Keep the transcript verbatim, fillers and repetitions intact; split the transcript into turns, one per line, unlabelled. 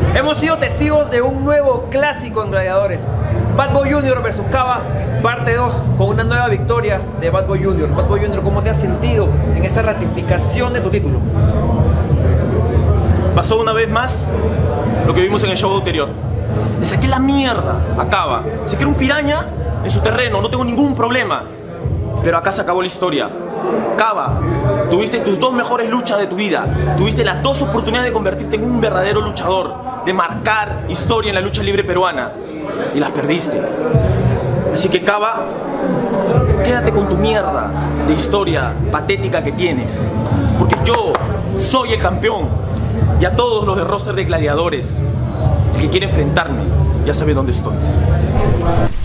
Hemos sido testigos de un nuevo clásico en Gladiadores. Bad Boy Junior versus Cava, parte dos, con una nueva victoria de Bad Boy Junior. Bad Boy Junior, ¿cómo te has sentido en esta ratificación de tu título?
Pasó una vez más lo que vimos en el show anterior. Le saqué la mierda a Cava. Se quiere un piraña en su terreno, no tengo ningún problema. Pero acá se acabó la historia. Cava, tuviste tus dos mejores luchas de tu vida. Tuviste las dos oportunidades de convertirte en un verdadero luchador, de marcar historia en la lucha libre peruana. Y las perdiste. Así que Cava, quédate con tu mierda de historia patética que tienes. Porque yo soy el campeón. Y a todos los de roster de Gladiadores, el que quiere enfrentarme, ya sabe dónde estoy.